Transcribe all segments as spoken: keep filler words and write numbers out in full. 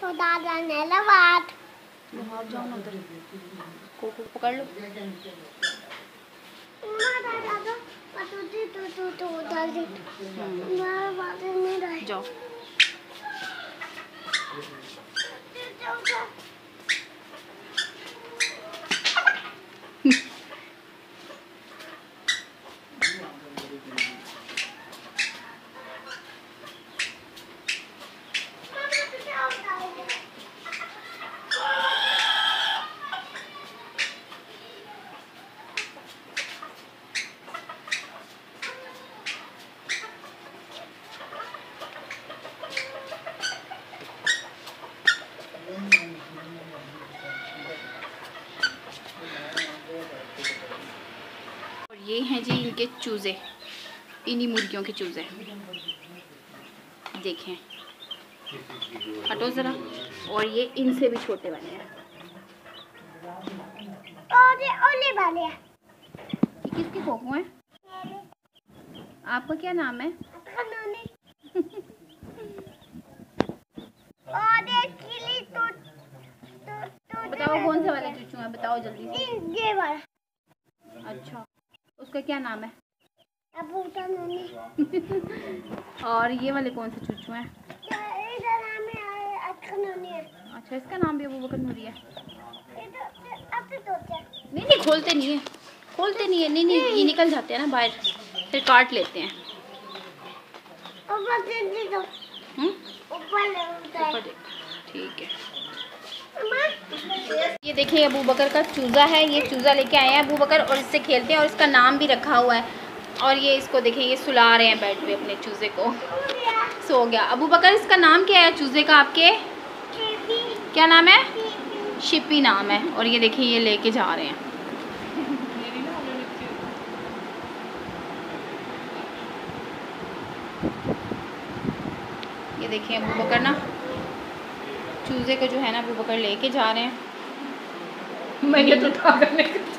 दादा ने लवाट वहाँ जाओ ना उधर को को पकड़ लो। मारा दादा पतू जी तू तू तू उधर जी मारा बात नहीं रही जाओ। और ये हैं जी इनके चूज़े, इन्हीं मुर्गियों के चूज़े देखें, हटो ज़रा। और ये इनसे भी छोटे वाले हैं। और ये ओले वाले हैं। ये किसके खोखो हैं? आपका क्या नाम है? और ये किली तो, तो, तो बताओ कौन से वाले चूचू हैं, बताओ जल्दी से। ये वाला। अच्छा, उसका क्या नाम है? अबू का नानी। और ये वाले कौन से चूचू हैं? इधर नाम है अक्खा नानी है। अच्छा, इसका नाम भी अबू बकर नूरी है। अब तो नहीं नहीं खोलते नहीं है, खोलते नहीं है। नहीं नहीं ये निकल जाते हैं ना बाहर, फिर काट लेते हैं। ऊपर दे दो। हम्म ऊपर ठीक है। ये देखिए अबू बकर का चूज़ा है, ये चूज़ा लेके आए हैं अबू बकर और इससे खेलते हैं और इसका नाम भी रखा हुआ है। और ये इसको देखें, ये सुला रहे हैं बेड पे अपने चूज़े को, सो गया। अबू बकर इसका नाम क्या है चूज़े का आपके? क्या नाम है? शिप्पी नाम है। और ये देखिए ये लेके जा रहे हैं। ये देखिए अबू बकर ना चूज़े को जो है ना अबू बकर लेके जा रहे हैं। मैंने तो उठा कर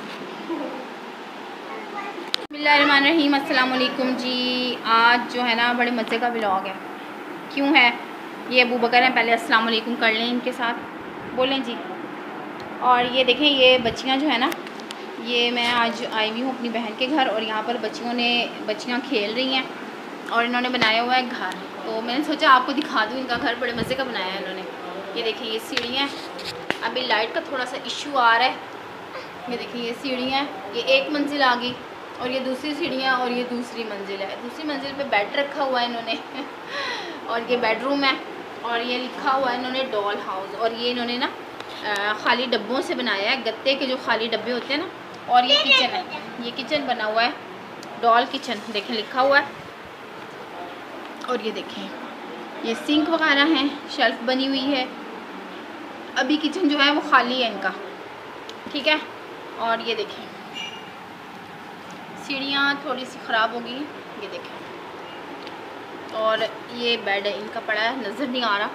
बिस्मिल्लाहिर्रहमानिर्रहीम, अस्सलाम वालेकुम जी। आज जो है ना बड़े मज़े का व्लॉग है। क्यों है? ये अबू बकर हैं, पहले अस्सलाम वालेकुम कर लें इनके साथ, बोलें जी। और ये देखें ये बच्चियां जो है ना, ये मैं आज आई हुई हूँ अपनी बहन के घर और यहाँ पर बच्चियों ने बच्चियां खेल रही हैं और इन्होंने बनाया हुआ है घर। तो मैंने सोचा आपको दिखा दूँ इनका घर, बड़े मज़े का बनाया है इन्होंने। ये देखिए ये सीढ़ियाँ, अभी लाइट का थोड़ा सा इशू आ रहा है। ये देखिए ये सीढ़ियाँ, ये एक मंजिल आ गई और ये दूसरी सीढ़ियाँ और ये दूसरी मंजिल है। दूसरी मंजिल पे बेड रखा हुआ है इन्होंने और ये बेडरूम है और ये लिखा हुआ है इन्होंने डॉल हाउस। और ये इन्होंने ना खाली डब्बों से बनाया है, गत्ते के जो खाली डब्बे होते हैं ना। और ये किचन है, ये किचन बना हुआ है डॉल किचन, देखें लिखा हुआ है। और ये देखें ये सिंक वगैरह हैं, शेल्फ बनी हुई है। अभी किचन जो है वो खाली है इनका, ठीक है। और ये देखें सीढ़ियाँ थोड़ी सी ख़राब हो गई, ये देखें। और ये बेड इनका पड़ा है, नज़र नहीं आ रहा।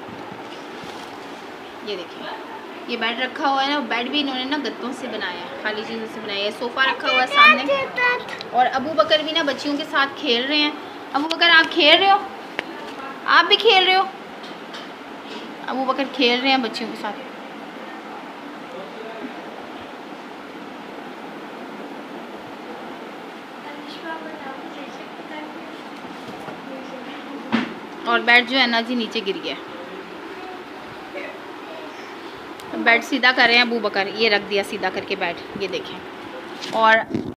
ये देखें ये बेड रखा हुआ है ना, बेड भी इन्होंने ना गत्तों से बनाया है, खाली चीज़ों से बनाया है। सोफ़ा रखा हुआ है सामने और अबू बकर भी ना बच्चियों के साथ खेल रहे हैं। अबू बकर आप खेल रहे हो? आप भी खेल रहे हो? अबू बकर खेल रहे हैं बच्चियों के साथ। और बेड जो है ना जी नीचे गिर गया। बेड सीधा कर रहे हैं अबू बकर, ये रख दिया सीधा करके बेड, ये देखें। और